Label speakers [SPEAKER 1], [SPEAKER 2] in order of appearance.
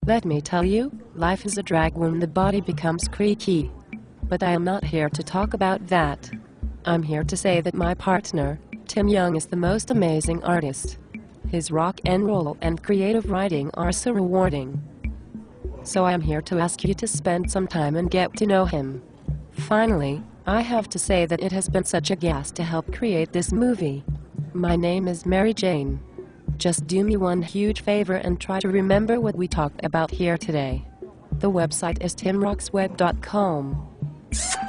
[SPEAKER 1] Let me tell you, life is a drag when the body becomes creaky. But I am not here to talk about that. I'm here to say that my partner, Tim Young, is the most amazing artist. His rock and roll and creative writing are so rewarding. So I am here to ask you to spend some time and get to know him. Finally, I have to say that it has been such a gas to help create this movie. My name is Mary Jane. Just do me one huge favor and try to remember what we talked about here today. The website is timrocksweb.com.